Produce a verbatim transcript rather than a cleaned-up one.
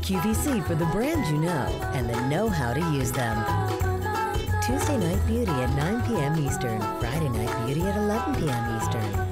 Q V C for the brands you know and the know-how to use them. Tuesday Night Beauty at nine p m Eastern, Friday Night Beauty at eleven p m Eastern.